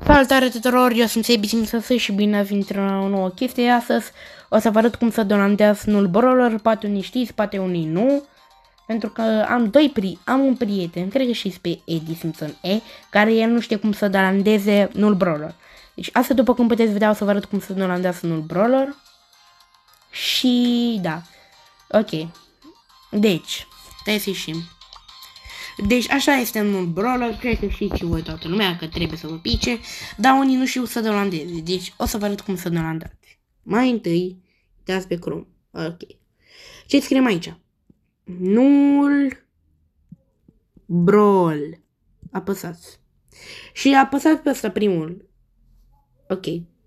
Salutare tuturor, eu sunt Sebi și bine ați venit la o nouă chestie. Astăzi o să vă arăt cum să dolandează Null Brawler, poate unii știți, poate unii nu. Pentru că am un prieten, cred că știți pe Eddie Simpson E, care el nu știe cum să dolandeze Null Brawler. Deci asta, după cum puteți vedea, o să vă arăt cum să dolandează Null Brawler. Și da, ok. Deci, stai să ieșim. Deci așa este Null Brawler, cred că știți și voi toată lumea că trebuie să vă pice, dar unii nu știu să dolandeze, deci o să vă arăt cum să dolandați. Mai întâi, dați pe Chrome, ok. Ce scriem aici? Null Brawl. Apăsați. Și apăsați pe ăsta primul. Ok.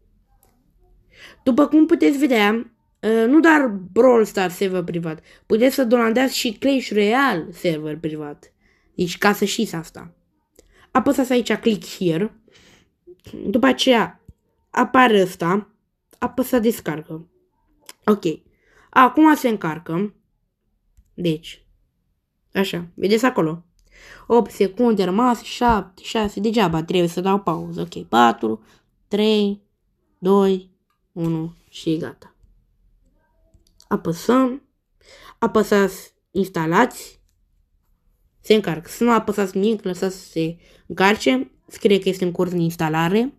După cum puteți vedea, nu doar Brawl Stars server privat, puteți să dolandați și Clash Royale server privat. Deci ca să știți asta. Apăsați aici click here. După aceea apare ăsta. Apăsați descarcă. Ok. Acum se încarcă. Deci. Așa. Vedeți acolo. 8 secunde rămase. 7, 6. Degeaba trebuie să dau pauză. Ok. 4, 3, 2, 1 și gata. Apăsăm. Apăsați instalați. Se încarcă. Să nu apăsați nimic, lăsați să se încarce. Scrie că este în curs de instalare.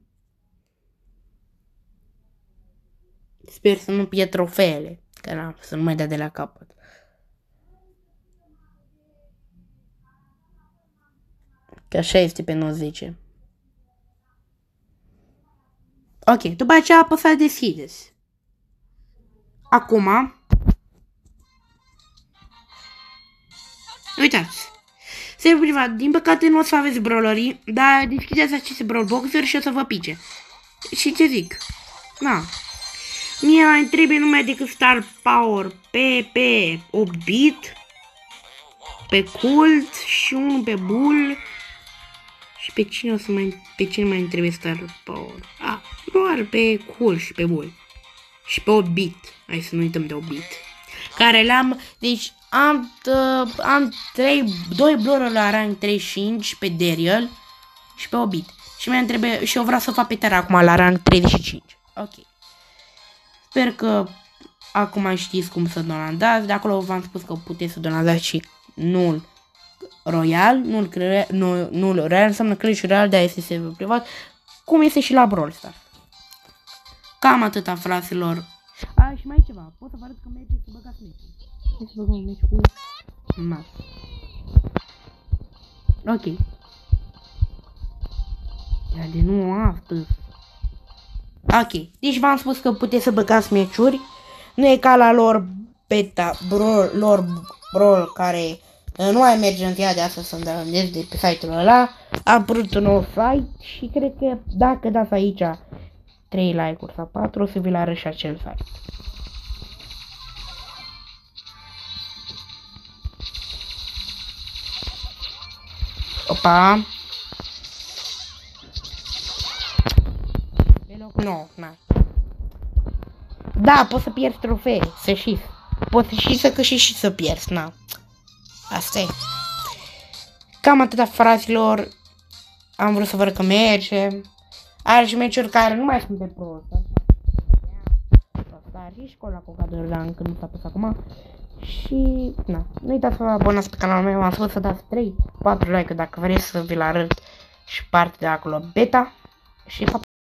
Sper să nu pierd trofeele, că să nu mai dea de la capăt. Că așa este pe 90. Ok, după aceea apăsați deschideți. Acum, uitați. Server privat, din păcate nu o să aveți brawlerii, dar deschideți aceste brawl boxuri și o să vă pice. Și ce zic? Na. Mie mai trebuie numai decât Star Power pe 8 bit, pe Cult și unul pe Bull. Și pe cine o să pe cine mai trebuie Star Power? Doar pe Cult și pe Bull. Și pe 8 bit. Hai să nu uităm de 8 bit. Care le-am, deci am 2 brawler la rank 35 pe Daryl și pe 8 bit. Și mai trebuie, și eu vreau să fac pe Terra acum la rank 35. Ok. Sper că acum știți cum să dolandați. De acolo v-am spus că puteți să dolandați și Null Royal. Null Royal înseamnă Clash Royale, dar este server privat. Cum este și la Brawl Stars. Cam atâta, fraților. Și mai e ceva. Pot să vă arăt că merge să băgați meciul. Hai să băgăm un meci cu Max. Ok. Ia de nu astăzi. Ok. Deci v-am spus că puteți să băgați meciuri. Nu e ca la lor beta, Brawl care nu mai merge în ziua de astăzi să-mi downloadez de pe site-ul ăla. A apărut un nou site și cred că dacă dați aici 3 like-uri sau 4 o să vi-l arăt și acel site. Opa. Pe loc 9, na. Da, poți să pierzi trofee, să știți. Poți și să câștigi și să pierzi, na. Asta e. Cam atâta, fraților. Am vrut să vă arăt că merge. Are și meciuri care nu mai sunt pe Pro. Dar și școala cu cadrul la încă nu s-a pus acum. Și, na, nu uitați să vă abonați pe canalul meu. Am spus să dați 3-4 like dacă vreți să vi-l arăt și partea de acolo beta. Și